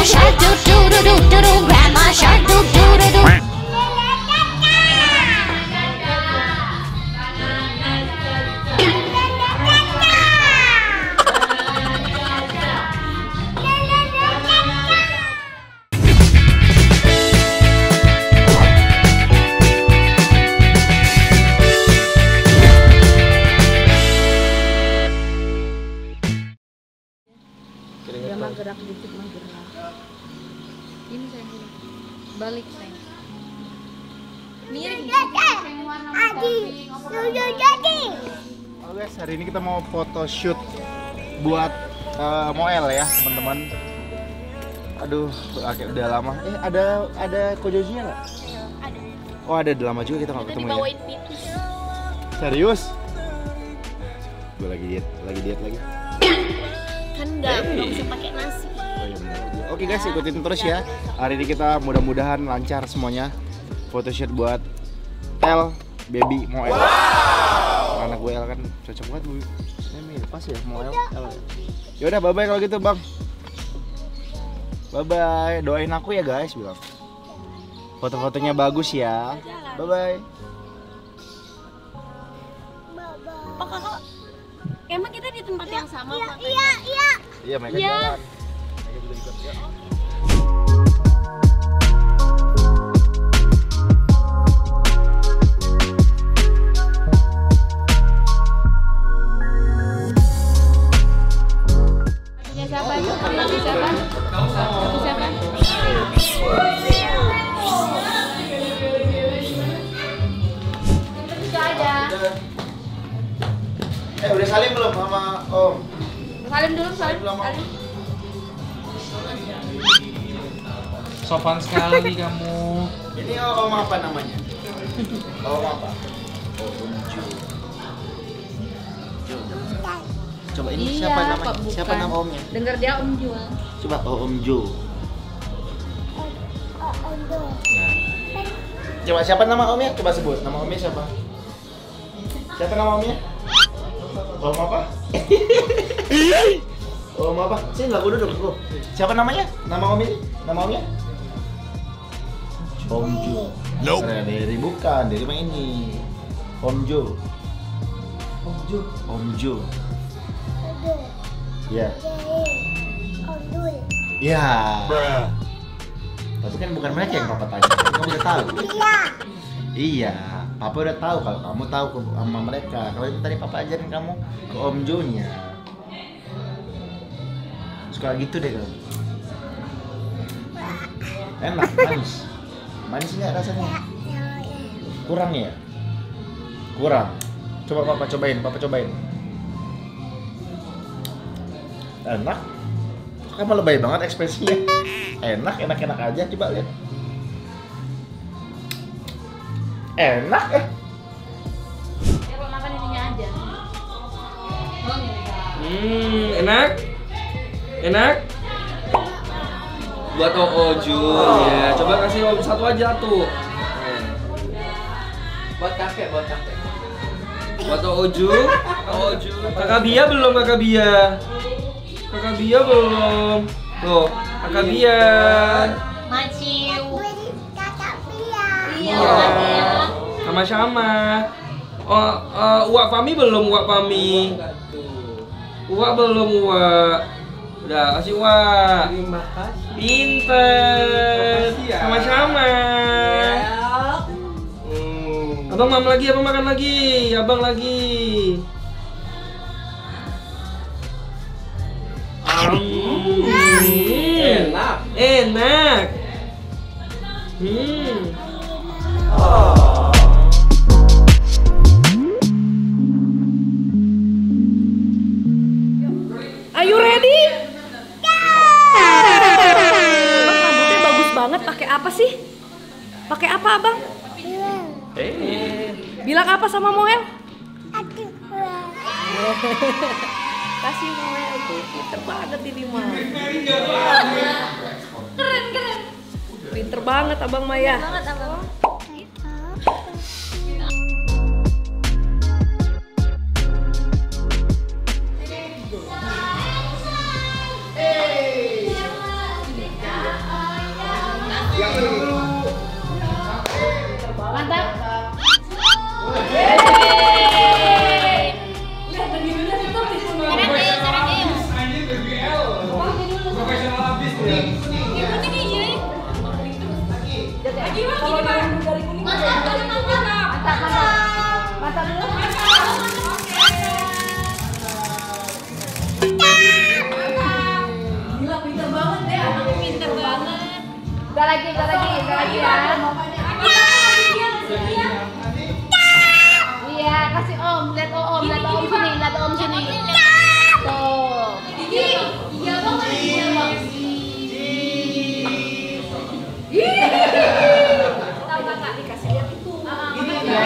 shark do do do do do do. Grandma shark do do do do. Dia mah gerak dikit mah gerak. Ini sayang ini. Balik sayang. Mirip yang warna pink. Halo guys, hari ini kita mau foto shoot buat Moel ya teman-teman. Aduh, udah lama. Ada Kojojinya nggak? Ada. Oh ada, udah lama juga kita nggak Itu ketemu ya. dibawain pitis. Serius? Gue lagi diet lagi. Kan nggak bisa pakai nasi. Oh iya benar. Oke guys, ikutin terus ya. Hari ini kita mudah-mudahan lancar semuanya. Photoshoot buat Tel Baby Moel. Anak gue El kan cocok banget bu. Ini pas ya Moel. Ya udah bye bye kalau gitu bang. Bye bye. Doain aku ya guys bilang. Foto-fotonya bagus ya. Bye bye. Oh kakak, emang kita di tempat yang sama Pak? Iya mereka Iya. jalan. Mereka juga ikut ya. Punya siapa itu? Punya siapa? Punya siapa? Juga ada. Udah salim belum sama Om? Salim dulu, salim. Salim. Sopan sekali kamu. Ini Om apa namanya? Om apa? Om Ju. Coba ini Iya, siapa namanya? Pak, bukan. Siapa nama Omnya? Dengar dia Om Jual. Coba Om Jo. Nah. Coba siapa nama Omnya? Coba sebut. Nama Omnya siapa? Siapa nama Omnya? Om apa? Om apa? Sini nggak duduk aku. Siapa namanya? Nama Omnya? Nama Omnya? Om Jo. Nope. Dari bukan, dari mah ini. Om Jo. Om Jo. Om Jo. Ya. Ya. Tapi kan bukan mereka yang papa tanya. Kamu udah tahu. Iya. Papa udah tahu kalau kamu tahu sama mereka. Kalau itu tadi papa ajarin kamu ke Om Jo-nya. Suka gitu deh kamu. Enak, manis. Manis nggak rasanya? Kurang ya? Kurang. Coba papa cobain, Enak. Kamu lebay banget ekspresinya. Enak aja, coba lihat. Enak Ya kalau makan ininya aja. Enak? Enak? Buat Jun ya. Coba kasih Om satu aja tuh. Buat kakek. Buat Jun. Kakak Bia belum, Kakak Bia belum. Tuh, Kakak Bia. Maciu. Iya. Sama-sama. Uak Fami belum, Uak Fami. Uak belum, Uak. Udah, kasih Uak. Terima kasih. Pinter. Sama-sama. Abang mam lagi, abang makan lagi. Abang lagi. Enak. Are you ready? Abang rambutnya bagus banget. Pakai apa sih? Pakai apa abang? Bilang apa sama Moel? Kasih Moel tuh, pinter banget ini mah. Keren. Pinter banget abang Maya.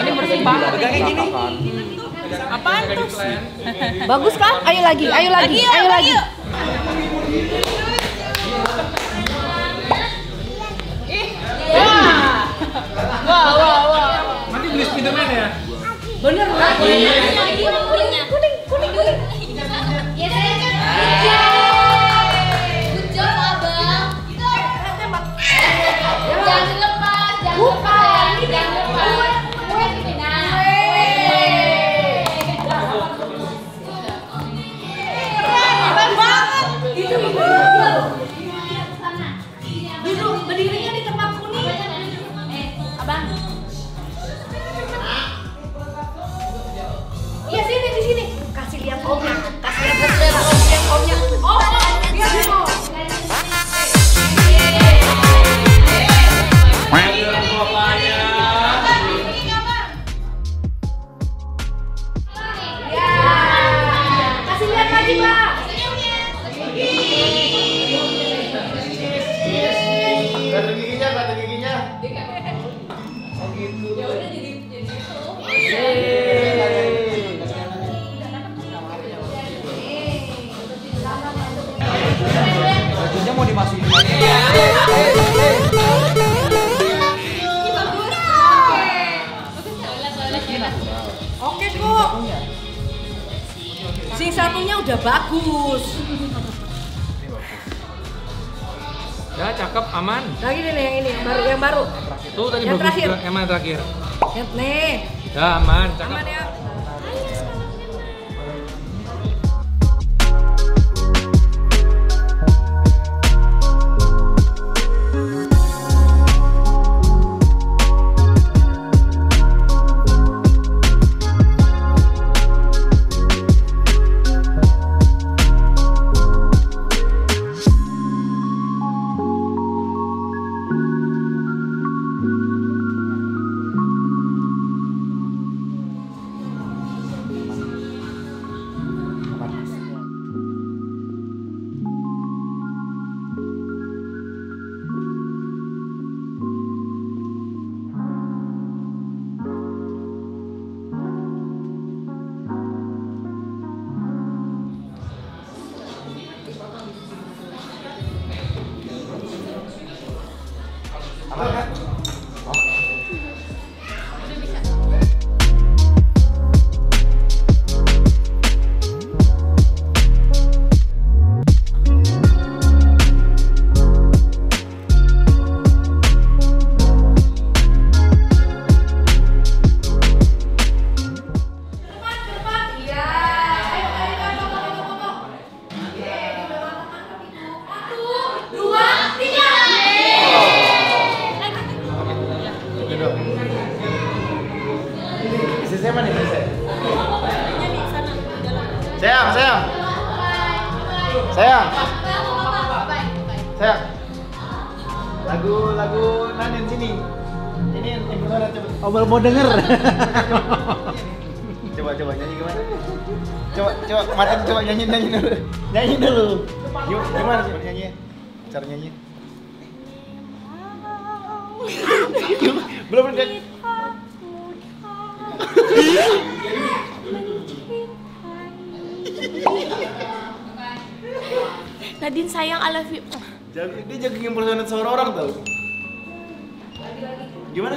ini bersih banget. Pegangnya gini. Apaan tuh? Bagus kan? Ayo lagi, ayo lagi, ayo lagi. Wah. Nanti beli Spiderman ya? Bener lah. Kuning. Ya saya kan. Good job abang. Jangan lepas, jangan lepas. Duduk, berdirinya di tempat kuning. Abang. Iya sini di sini. Kasih lihat omnya. Kasih lihat omnya. Oh, dia mau. Kasih lihat lagi, Pak. Batu giginya. Oh gitu. Ya udah jadi itu. Bajunya mau dimasukin lagi. Oke kok. Sing satunya udah bagus. Ya cakep, aman. Lagi nih yang ini, yang baru. Tuh tadi Yang bagus terakhir. juga. Yang mana terakhir? Yang nih. Ya aman, cakep. Aman ya. Saya mana nih saya? Sayang. Lagu Nanin sini. Ini yang gimana coba? Oh, mau denger. Coba nyanyi gimana? Coba Martin coba nyanyi dulu. Nyanyi dulu. Gimana coba nyanyi? Cara nyanyi? Belum udah. Nadine sayang, I love you. Dia jago impersonate suara orang tau. Gimana?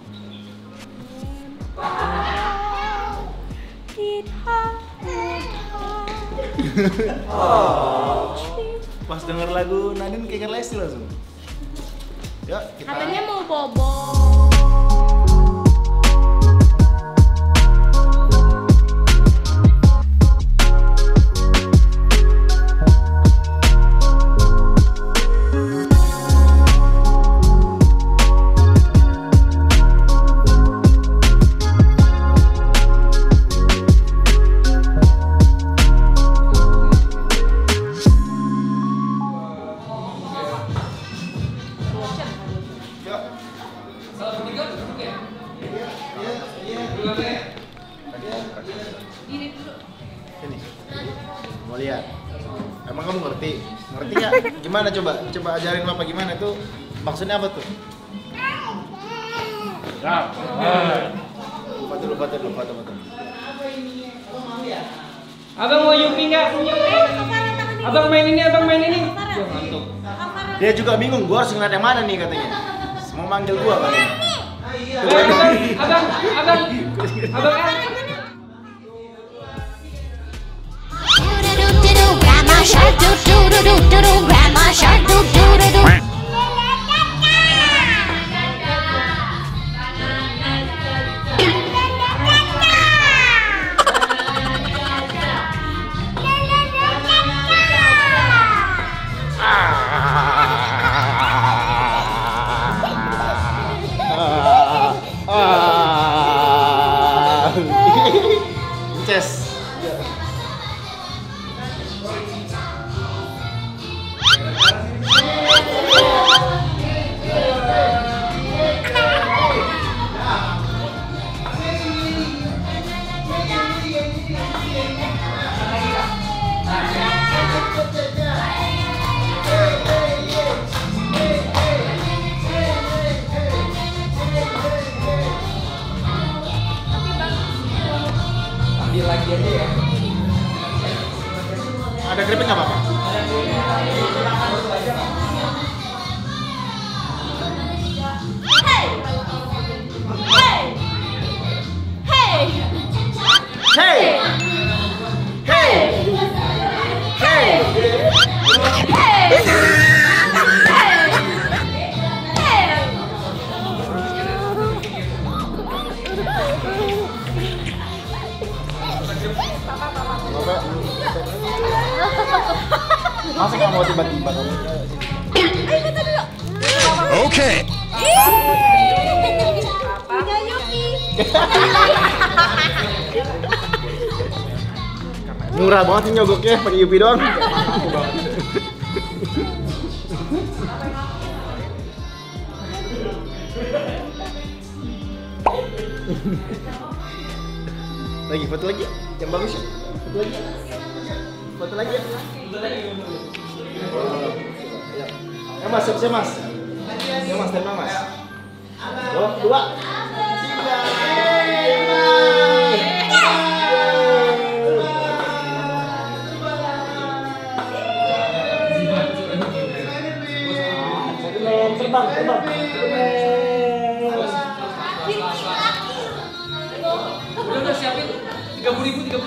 Pas denger lagu Nadine kayak Lesti langsung. Yuk, kita. Katanya mau bobo. Sini. Mau lihat. Emang kamu ngerti? Ngerti nggak? Gimana coba? Coba ajarin Papa gimana tuh? Maksudnya apa tuh? Foto. Abang mau Yupi nggak? Abang main ini. Dia ngantuk. Dia juga bingung, gua harus ngeliat yang mana nih katanya. Mau manggil gua katanya. Abang. Grandma shark doo doo doo doo doo doo. Grandma shark doo doo doo doo. Ces. Ambil lagi aja ya. Ada keripik nggak apa-apa? Masa nggak mau tiba-tiba kamu? Okay. Punya Yuki. Murah banget sih nyogoknya pakai Yupi doang. Lagi foto lagi, yang bagus ya. Foto lagi. Mas, siap Mas. Ya Mas, tenang Mas. 2, 3. Terbang. Udah siapin 30.000.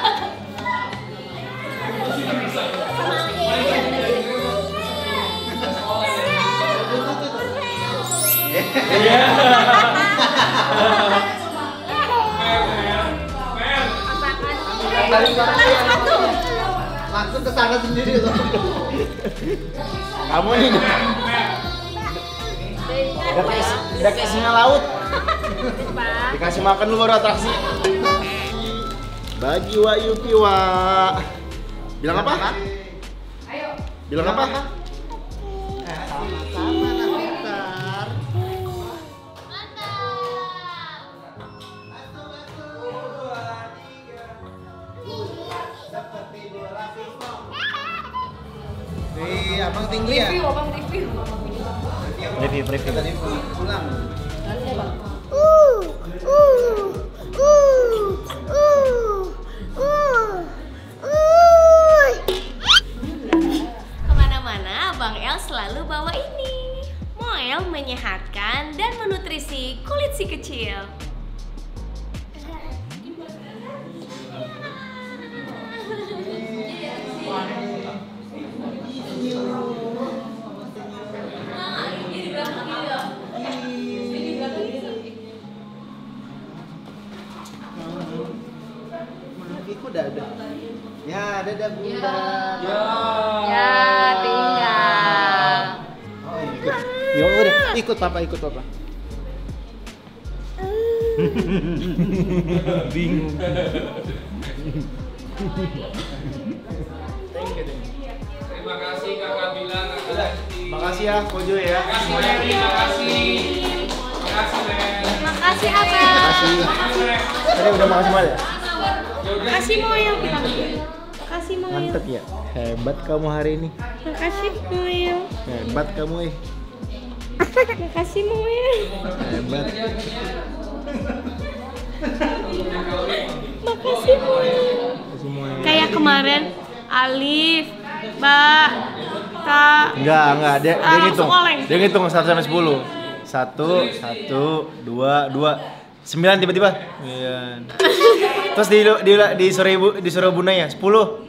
Langsung ke sana sendiri loh. Kamu nih. Udah kayak singa laut. Dikasih makan dulu baru atraksi. Bagi wa Yupi wa. Bilang apa? Bilang apa? Sama pintar. Abang tinggi ya? Review. Tadi pulang. Kemana-mana Bang El selalu bawa ini. Moel menyehatkan dan menutrisi kulit si kecil. Iku udah ada. Ya, dadah Bunda. Ya, tinggal. Ya udah, ikut papa. Bingung. Terima kasih Kakak Bilang. Makasih ya, Kojo ya. Terima kasih. Makasih Abang. Makasih. Tadi udah makasih banget ya? Makasih Moel bilang. Makasih Moel. Mantep ya. Hebat kamu hari ini. Makasih Moel. Hebat kamu Makasih Moel. Hebat. Makasih Moel. Kayak kemarin Alif, Mbak, Kak. Enggak, dia langsung ngitung. oleng. Dia ngitung 1 sampai 10. 1, 2, 9 tiba-tiba. Iya. Terus disuruh Bunda ya, 10.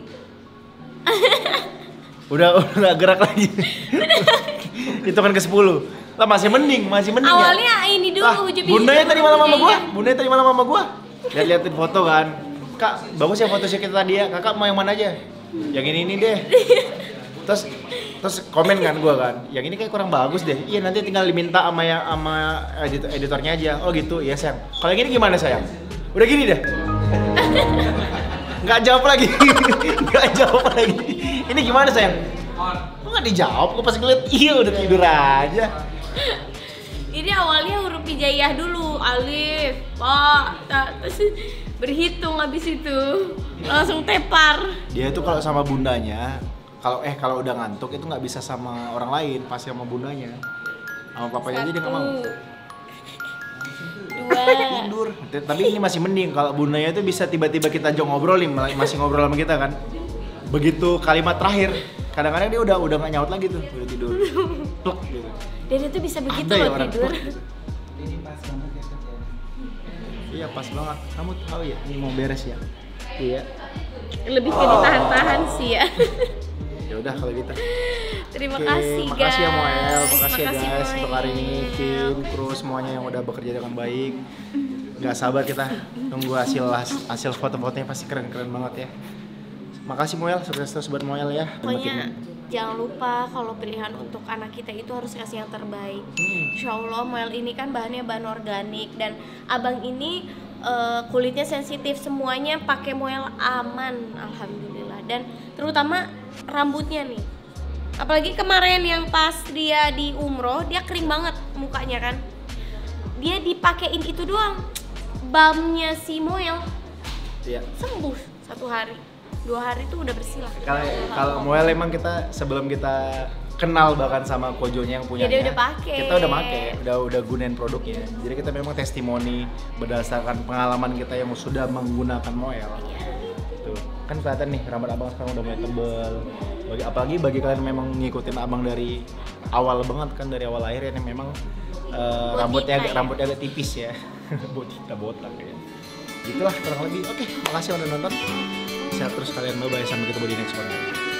Udah enggak gerak lagi. Hitungan ke 10. Lah masih mending Awalnya ya. ini dulu Bundanya tadi malam sama gua. Lihat-liatin foto kan. Kak, bagus ya foto kita tadi ya. Kakak mau yang mana aja? Yang ini deh. Terus komen kan gua kan. Yang ini kayak kurang bagus deh. Iya, nanti tinggal diminta sama editornya aja. Oh gitu. Iya, sayang. Kalau yang ini gimana, sayang? Udah gini deh. Nggak jawab lagi. Ini gimana, sayang? Kok nggak dijawab? Gua pas ngeliat, iya udah tidur aja. Ini awalnya huruf hijaiyah dulu, Alif, Pak, terus berhitung habis itu langsung tepar. Dia tuh kalau sama bundanya, kalau udah ngantuk itu nggak bisa sama orang lain, pasti sama bundanya. Sama papanya aja dia nggak mau. 2. Tidur. Tapi ini masih mending kalau bundanya itu bisa tiba-tiba kita ngobrolin, masih ngobrol sama kita kan. Begitu kalimat terakhir, kadang-kadang dia udah nggak nyaut lagi tuh, udah tidur. Plek gitu. Dan itu bisa begitu Ada ya loh orang tidur. Iya pas banget. Kamu tahu ya ini mau beres ya? Iya. Lebih ke ditahan-tahan sih ya. Ya udah kalau gitu. Terima Oke, kasih guys. makasih ya Moel, makasih ya Makasih, guys untuk hari ini Moel. tim, kru semuanya yang udah bekerja dengan baik. Gak sabar kita tunggu hasil foto-fotonya, pasti keren-keren banget ya. Makasih Moel, sukses terus buat Moel ya. Pokoknya jangan lupa kalau pilihan untuk anak kita itu harus kasih yang terbaik. Insya Allah Moel ini kan bahannya bahan organik dan abang ini kulitnya sensitif, semuanya pakai Moel aman, alhamdulillah. Dan terutama rambutnya nih, apalagi kemarin yang pas dia di umroh dia kering banget mukanya kan, dia dipakein itu doang balmnya si Moel, Iya. sembuh 1 hari 2 hari tuh udah bersih lah. Kalau Moel emang kita sebelum kita kenal bahkan sama Kojonya yang punyanya, Ya, dia udah pakai. kita udah pakai, udah gunain produknya. Jadi kita memang testimoni berdasarkan pengalaman kita yang sudah menggunakan Moel. Tuh, kan kelihatan nih rambut abang sekarang udah mulai tebel. Apalagi bagi kalian yang memang ngikutin abang dari awal banget kan, dari awal lahir yang memang rambutnya agak tipis ya. botak ya. Gitulah kurang lebih. Oke, makasih udah nonton. Sehat terus kalian, bye bye, sampai ketemu di next one.